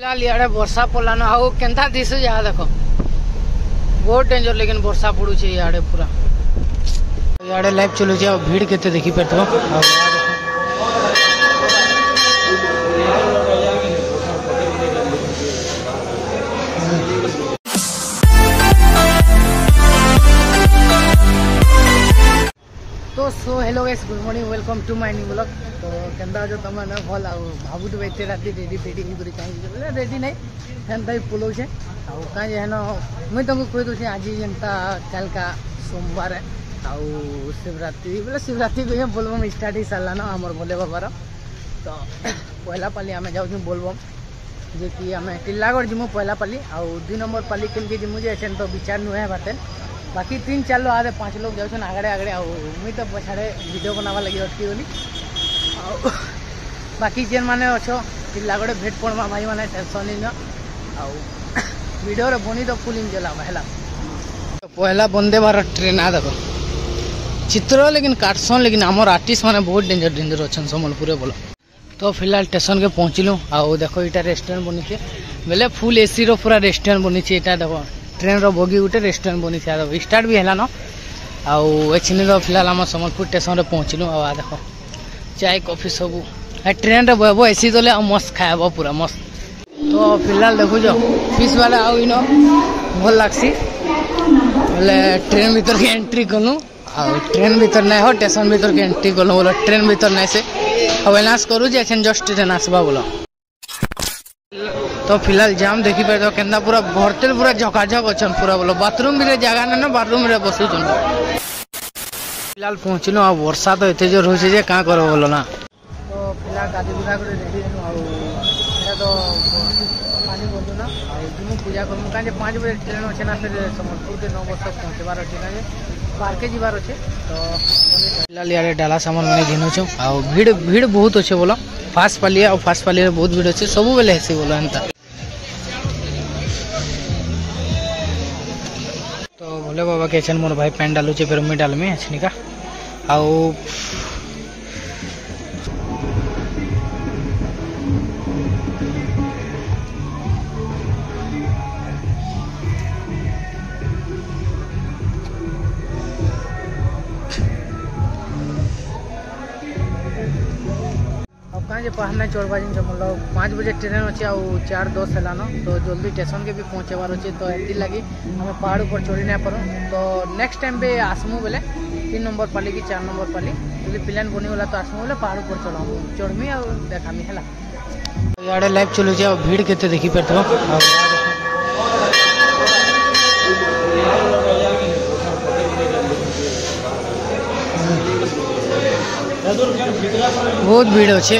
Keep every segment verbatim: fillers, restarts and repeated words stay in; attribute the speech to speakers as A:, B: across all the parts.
A: फिलहाल इे वर्षा पड़लान आउ केन्ता दिशु जहाँ देख बहुत डेंजर लेकिन वर्षा पड़ुचे इे पूरा इे लाइव चलुचे आ भीड़ केते देखि पारथो तो so hello guys good morning welcome to my new blog. तो केंदा जो तुम ना भल आ भाबुत एते राति रेडी फेडी करी कहीं रेडी नहीं हेन्ता ही पुलो छे आ कहीं हेन मुई तुमको कह दूँ आज जेनता कल का सोमवार आ शिवरात्रि बोले शिवरात्रि को बोलबम स्टार्ट ही सारा ना आमर भोले बाबार। तो पहला पाली आम जाऊँ बोलबम जे कि आम टिल्लागढ़ जिमु पहला पाली आ दुई नंबर पाली केनके जिमु जे तो विचार नुहे बाटे बाकी तीन चार लोग आधे पाँच लोग जाऊँ आगड़े आगड़े आ मुई तो पछाड़े वीडियो बनावा लगी अटकी गली आ बाकी जेन मैंने अच्छो टिल्लागढ़ भेट पड़मा भाई मैंने टेंशन नहीं आ वीडियो बनी तो फुल इंजॉय लावा है। तो पहला वंदे भारत ट्रेन आ देखो चित्र लेकिन काटसन लेकिन आमर आर्टिस्ट मैंने बहुत डेंजर डेंजर अच्छे सम्बलपुर बोलो। तो फिलहाल स्टेशन के पहुँचलु आ देखो यहाँ रेस्टोरेंट बनी बोले फुल एसी रो पूरा रेस्टोरेंट बनी यहाँ देखो ट्रेन रो बोगी गोटे रेस्टोरेंट बनी स्टार्ट भी है न आने फिलहाल आम सम्बलपुर स्टेशन रे पहुँचलु आ देख चाय कॉफी सब ट्रेन रे बहब एसी दले मस्त खाएब पूरा मस्त। तो फिलहाल देखुच फिश वाला आउ इन भल लगसी बोले ट्रेन भीतर के एंट्री कलु आ ट्रेन भीतर नहीं हो स्टेशन भीतर के एंट्री कलु बोले ट्रेन भीतर नहीं से अवेलांस करूँ जस्ट ट्रेन आसवा बोलो। तो फिलहाल जाम देखी पारे तो केंदा पूरा भरते पूरा झकाझक अच्छन पूरा बोलो बाथरूम भी जगह ना बाथरूम रे बसुचन फिलहाल पहुँचलु आ वर्षा तो एत जोर हो क्या कर बोलो ना। तो फिलहाल गाड़ी गुड़ा कर रेडी तो पानी बोलू ना जिमु पूजा करूँ कहीं पाँच बजे ट्रेन अच्छे ना फिर सम्बलपुर के नौ बजे तक पहुँचबार अच्छे कहीं पार्के जीवार अच्छे। तो फिलहाल यार डाला सामान मैंने घिनुचु आ भीड़ भीड़ बहुत अच्छे बोलो फास्ट पाली और फास्ट पाली बहुत भीड़ अच्छे सब बेले हेसी बोलो एंता। तो भोले बाबा के छन मोर भाई पैन डालुचे फिर मुई डालमी अच्छनिका आउ कहीं पहाड़ चढ़वा जिन मतलब पाँच बजे ट्रेन अच्छे आ चार दस है तो जल्दी स्टेशन के भी पहुँचबार अच्छे। तो ये लगी हमें पहाड़ ऊपर चढ़ी नहीं पारूँ तो नेक्स्ट टाइम पे आसमु बोले तीन नंबर पाली कि चार नंबर पाली जो प्लान बनीगला तो आसमु बोले पहाड़ ऊपर चढ़ाऊ चढ़मी आ देखामी है। इे लाइव चलुचे आ भीड़ केते देखी पारथो बहुत भीड़ अच्छे।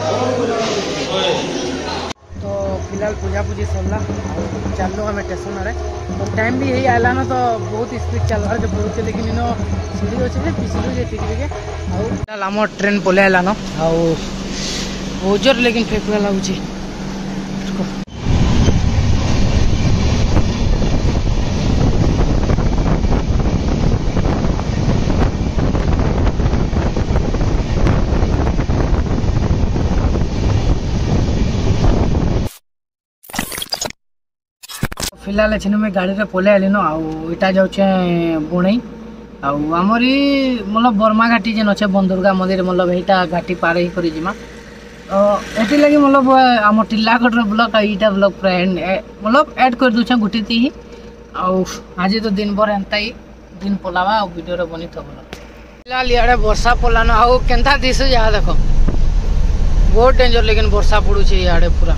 A: तो फिलहाल पूजा पूजी सरला चलो हमें स्टेशन आए तो टाइम भी यही आला ना तो बहुत स्पीड चल रहा है पहुँचे लेकिन इन सीढ़ी अच्छे पिछलू जे टिके फिलहाल आम ट्रेन पलि आलान बहुत जोर लेकिन फेकुआ लगुच। फिलहाल अच्छे मैं गाड़ी रे पलि आलिन आटा जाऊे बुणई आमरी मतलब बर्मा घाटी जेन अच्छे बंदुर्गा मंदिर मतलब यहाँ घाटी पार ही कर तो ये लगे मतलब आम टिल्लागढ़ ब्लॉक यहाँ ब्लॉक पूरा मतलब ऐड कर दूचे गोटे ही आज तो दिन भर एंता ही दिन पलावा वीडियो बनी तो बोल। फिलहाल इे वर्षा पड़लान आउ केन्ता दिशु जहाँ देख बहुत डेंजर लेकिन वर्षा पड़ुचे इे पूरा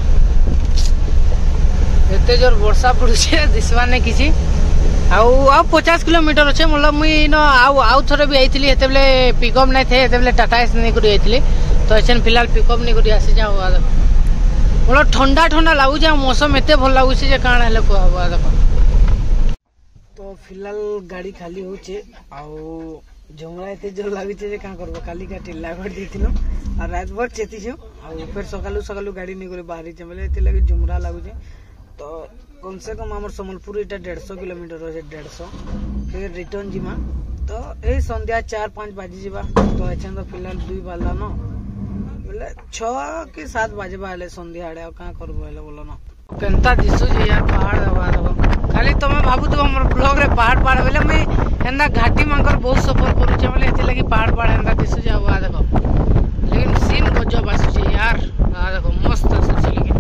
A: एते जोर वर्षा पड़ुचे दिशवा नहीं किसी आउ पचास किलोमीटर अच्छे मतलब मुई न आउ आउ थोड़े भी आई ये पिकअप नहीं थे ये टाटा एस नहीं कर तो ऐसे फिलहाल पिकअप नहीं कर आसी जाओ मतलब ठंडा ठंडा लगुच मौसम एत भल लगुच कण है कह देख। तो फिलहाल गाड़ी खाली होचे आउ झुमरा एत जोर लगुचे क्या करब काली का टिल्लागढ़ देथिलो आ रात भर चेती आ फिर सकालू सकालू गाड़ी नहीं बाहरी बोले ये लगे झुमरा लगुचे। तो कम से कम आम सम्बलपुर इटा डेढ़ सौ किलोमीटर अच्छे डेढ़ सौ फिर रिटर्न जीमा तो यही संध्या चार पाँच बाजी जावा तो अच्छे तो फिलहाल दुई बाजला न बोले छः कि सात बाजवा हेले संध्या आड़े क्या करब बोलो न। केनता दिशुचे यार पहाड़ हवा देखो खाली तुम भावुथ मोर ब्लॉग रे पहाड़ पहाड़ बोले मुई एंदा घाटी मांकर बहुत सफर करूचे बोले एते लगी पहाड़ पहाड़ एंदा दिशुचे हवा देखो लेकिन सीन गजब आसुचे यार आ देखो मस्त आसुचे लेकिन